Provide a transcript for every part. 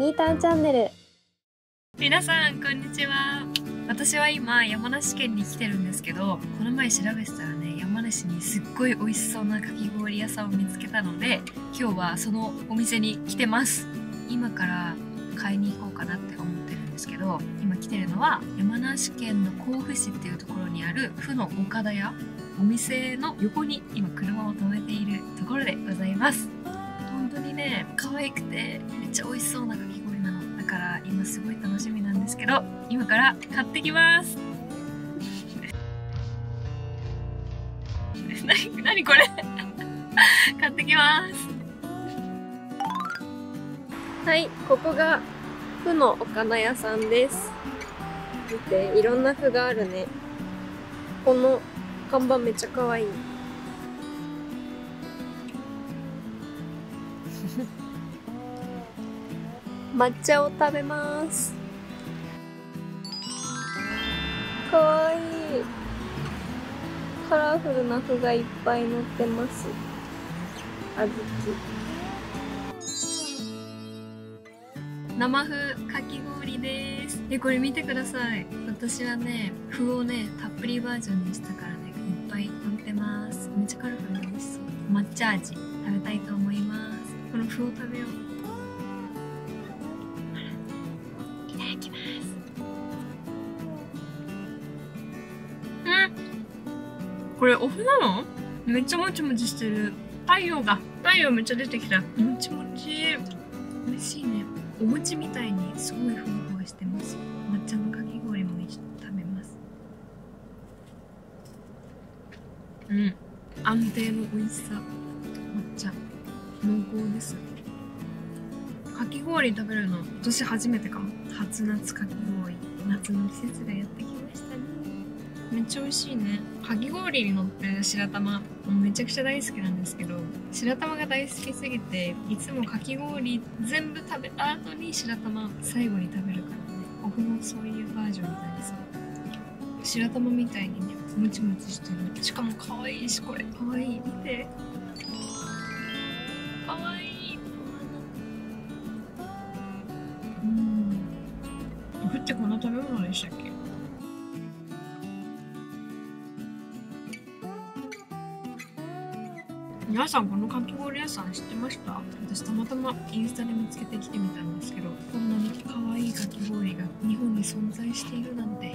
みーたんチャンネル。 皆さんこんにちは。私は今山梨県に来てるんですけど、この前調べてたらね、山梨にすっごい美味しそうなかき氷屋さんを見つけたので、今日はそのお店に来てます。今から買いに行こうかなって思ってるんですけど、今来てるのは山梨県の甲府市っていうところにある府の岡田屋、お店の横に今車を止めているところでございます。本当にね、可愛くてめっちゃ美味しそうなかき氷なの。だから今すごい楽しみなんですけど、今から買ってきます。何これ買ってきます。 はい、ここが府の岡田屋さんです。見て、いろんな府があるね。この看板めっちゃ可愛い。抹茶を食べます。かわいい。カラフルな麩がいっぱい乗ってます。あずき。 生麩かき氷です。これ見てください。私はね、麩をね、たっぷりバージョンにしたからね、いっぱい乗ってます。めっちゃカラフルで美味しそう。抹茶味食べたいと思います。この麩を食べよう。いただきます。これお麩なの？めっちゃもちもちしてる。太陽めっちゃ出てきた。もちもち。美味しいね。お餅みたいにすごいふわふわしてます。抹茶のかき氷も一緒に食べます。安定の美味しさ。抹茶濃厚です。かき氷食べるの今年初めてかも。初夏かき氷。夏の季節がやってきましたね。めっちゃ美味しいね。かき氷に乗ってる白玉めちゃくちゃ大好きなんですけど、白玉が大好きすぎていつもかき氷全部食べた後に白玉最後に食べるからね。お麩もそういうバージョンになりそう。白玉みたいにね、もちもちしてる。しかも可愛いし、これ可愛い。見て、可愛い。お麩ってこんな食べ物でしたっけ？皆さんこのかき氷屋さん知ってました？私たまたまインスタで見つけてきてみたんですけど、こんなに可愛いかき氷が日本に存在しているなんて。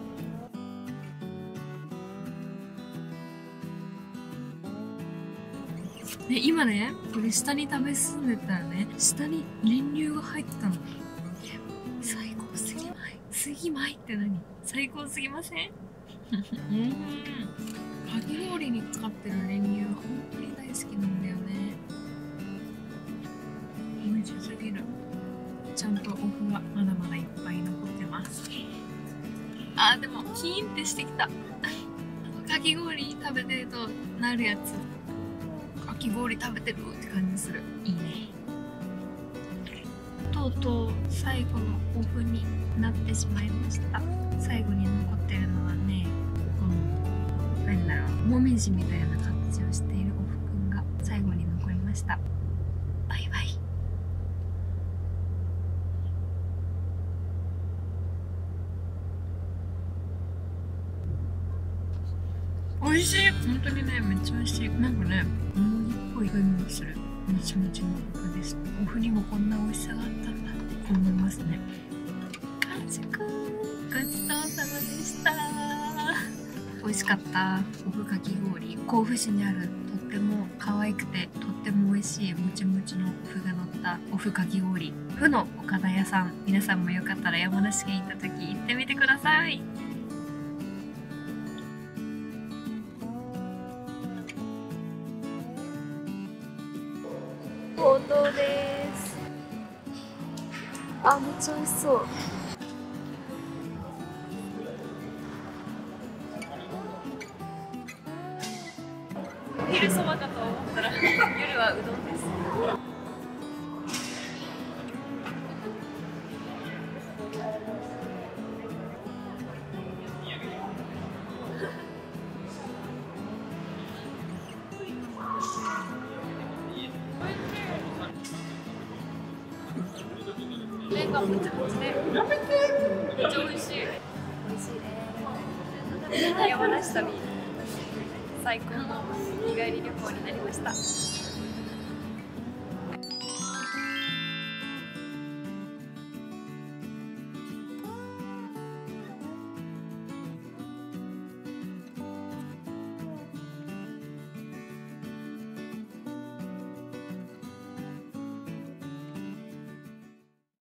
で、今ね、これ下に食べ進んでたらね、下に練乳が入ってたの。最高すぎまい。すぎまいって何？最高すぎません？かき氷に使ってる練乳は本当に大好きなんだよね。美味しすぎる。ちゃんとお麩はまだまだいっぱい残ってます。でもキーンってしてきた。かき氷食べてるとなるやつ。かき氷食べてるって感じする。いいね。とうとう最後のお麩になってしまいました。最後に残ってるのはね、もみじみたいな形をしているお麩くんが最後に残りました。バイバイ。美味しい。本当にね、めっちゃ美味しい。なんかね、小麦っぽい風味がする。もちもちのお麩です。お麩にもこんな美味しさがあったんだって思いますね。完食。ごちそうさまでした。美味しかった。お麩かき氷。甲府市にあるとっても可愛くてとっても美味しいもちもちのお麩が乗ったお麩かき氷。府の岡田屋さん。皆さんもよかったら山梨県行った時行ってみてください。 王道です。めっちゃ美味しそう。お昼そばかと思ったら夜はうどんです。 麺がもちもちでめっちゃ美味しい。美味しいね。山梨旅最高の日帰り旅行になりました。